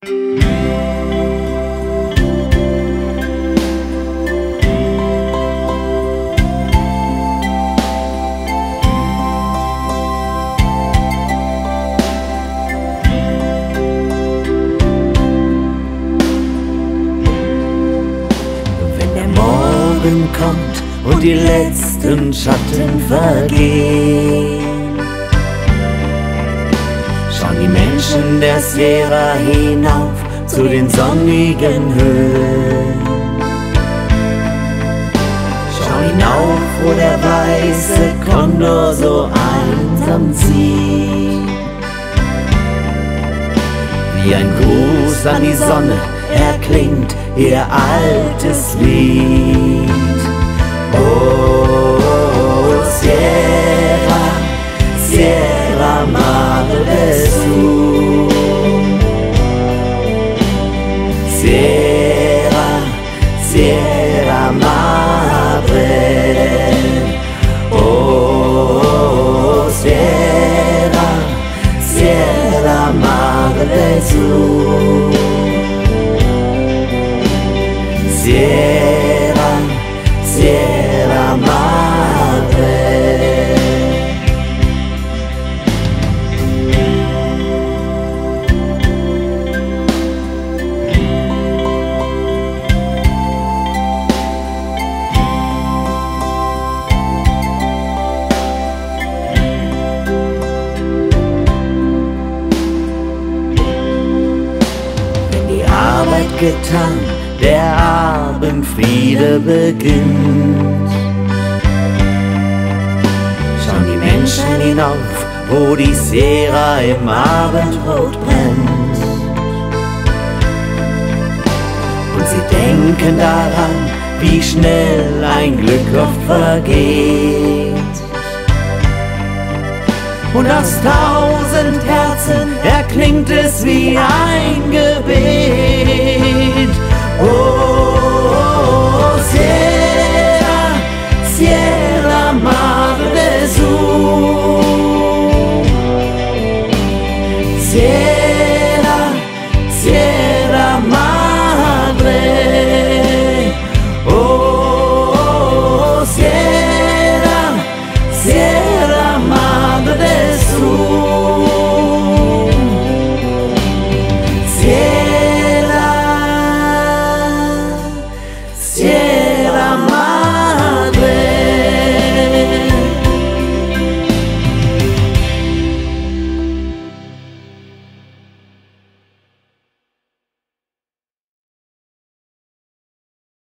Kommt und die letzten Schatten vergehen, schauen die Menschen der Sierra hinauf zu den sonnigen Höhen. Schau hinauf, wo der weiße Kondor so einsam zieht. Wie ein Gruß an die Sonne erklingt ihr altes Lied. Oh, Sierra, Sierra Madre Sur. Sierra, Sierra Madre. Oh, Sierra, Sierra Madre Sur. Sierra, Sierra Madre. Wenn die Arbeit getan, der Abendfriede beginnt, schauen die Menschen hinauf, wo die Sierra im Abendrot brennt. Und sie denken daran, wie schnell ein Glück oft vergeht. Und aus 1000 Herzen erklingt es wie ein Gebet.